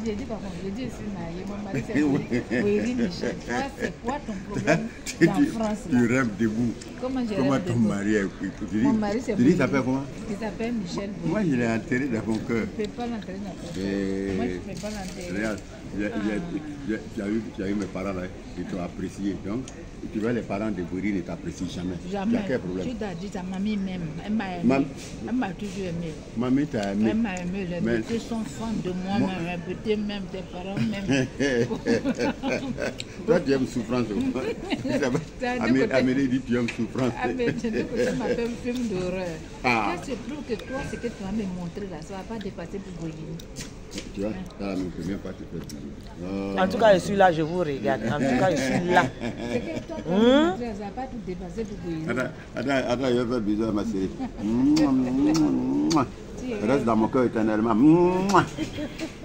J'ai dit, pardon, j'ai dit, c'est marié. Mon mari, c'est Boéry Michel. Toi, c'est quoi ton problème dans France là? Tu rêves debout. Comment je Comment rêve ton debout? mari est... Mon mari, c'est Tu dis, il s'appelle comment? Il s'appelle Michel Boéry. Moi, je l'ai enterré dans mon cœur. Je ne peux pas l'enterrer dans ton cœur. Moi, je ne peux pas l'enterrer. Regarde, tu as eu mes parents là, ils t'ont apprécié. Donc, tu vois, les parents de Boéry ne t'apprécient jamais. Jamais. Tu as quel problème? Tu t'as dit, ta mamie m'aime. Elle m'a aimé. Elle m'a toujours aimé. Mamie t'a aimé. Elle m'a aimé. Les beautés sont fans de moi, mes beautés même, tes parents même. Toi, tu aimes souffrance. Amélie dit tu aimes souffrance. Amélie, c'est m'a fait un film d'horreur. Ah. Qu'est-ce que tu trouves que toi, ce que tu vas me montrer là, ça ne va pas dépasser pour Boéry. Tu vois, c'est la première fois que tu fais toujours. En tout cas, je suis là, je vous regarde. En tout cas, je suis là. C'est que toi, tu vas me montrer, ça ne va pas tout dépasser pour Boéry. Attends, je vais faire bizarre, ma chérie. Reste dans mon cœur éternellement.